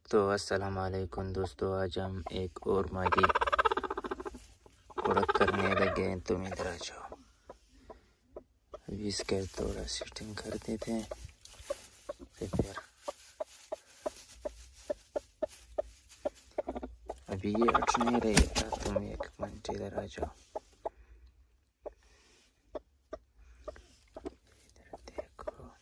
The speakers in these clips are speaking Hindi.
तो अस्सलाम वालेकुम दोस्तों, आज हम एक और मादी उड़द करने लगे हैं। तुम इधर आ जाओ। अभी इसका थोड़ा सेटिंग कर देते हैं तो फिर अभी ये हट नहीं रहेगा। तुम एक मिनट इधर आ जाओ। इधर देखो।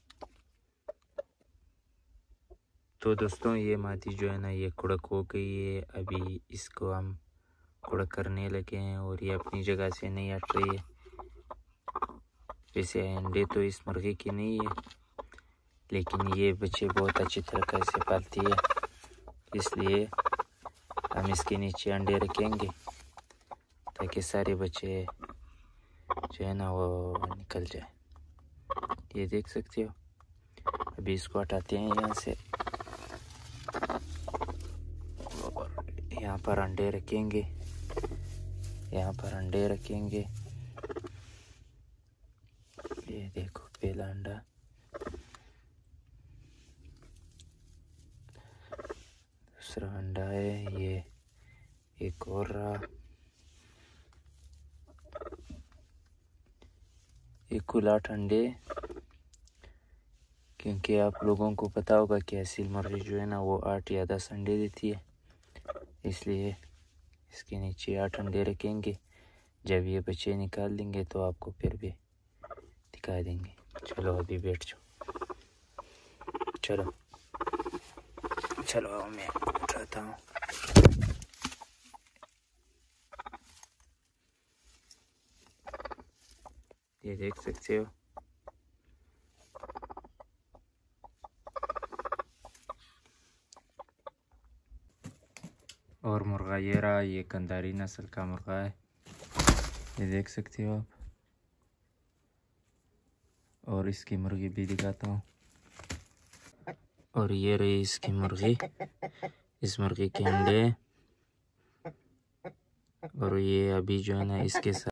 तो दोस्तों, ये मादी जो है ना, ये कुड़क हो गई है। अभी इसको हम कुड़क करने लगे हैं और ये अपनी जगह से नहीं हट रही है। वैसे अंडे तो इस मुर्गे की नहीं है, लेकिन ये बच्चे बहुत अच्छी तरीके से पालती है, इसलिए हम इसके नीचे अंडे रखेंगे ताकि सारे बच्चे जो है ना वो निकल जाए। ये देख सकते हो। अभी इसको हटाते हैं यहाँ से और यहाँ पर अंडे रखेंगे। यहाँ पर अंडे रखेंगे। ये देखो, पहला अंडा, दूसरा अंडा है, ये एक और रहा। एक कुल 8 अंडे, क्योंकि आप लोगों को पता होगा कि असील मुर्गी जो है ना वो 8 या 10 अंडे देती है, इसलिए इसके नीचे 8 अंडे रखेंगे। जब ये बच्चे निकाल देंगे तो आपको फिर भी दिखा देंगे। चलो अभी बैठ जाओ। चलो चलो, मैं उठाता हूँ। ये देख सकते हो। और मुर्गा ये रहा, ये कंधारी नस्ल का मुर्गा है, ये देख सकते हो आप। और इसकी मुर्गी भी दिखाता हूँ। और ये रही इसकी मुर्गी, इस मुर्गी के अंडे। और ये अभी जो है ना इसके साथ